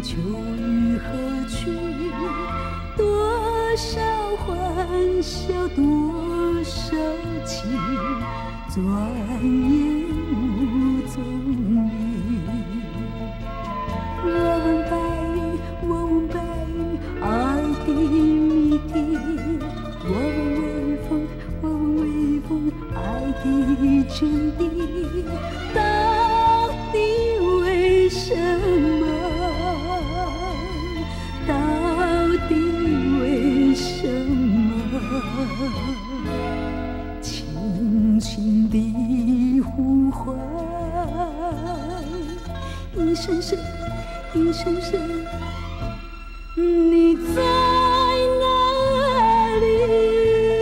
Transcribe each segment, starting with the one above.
秋雨何去？多少欢笑，多少情，转眼无踪影。我问白云，我问白云，爱的谜底。我问微风，我问微风，爱的真谛。到底为什么？到底为什么？轻轻地呼唤，一声声，一声声，你在哪里？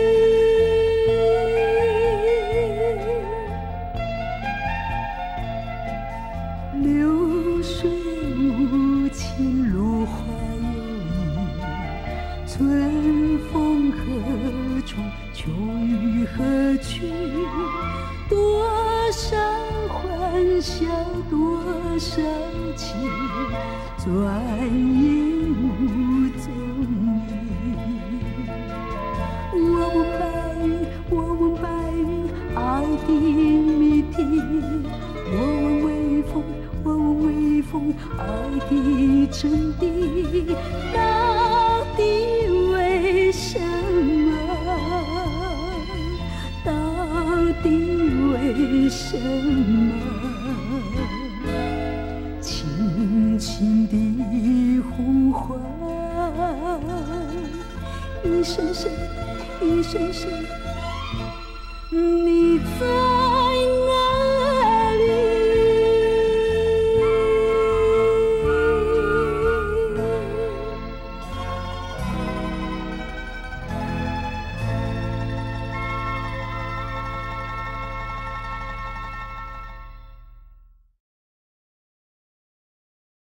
流水无情，落花有意，春风何处？秋雨何去？多少欢笑，多少情，转眼无踪影。我问白云，我问白云，爱的谜底。我问微风，我问微风，爱的真谛。到底为什么？到底为什么？轻轻地呼唤，一声声，一声声，你在。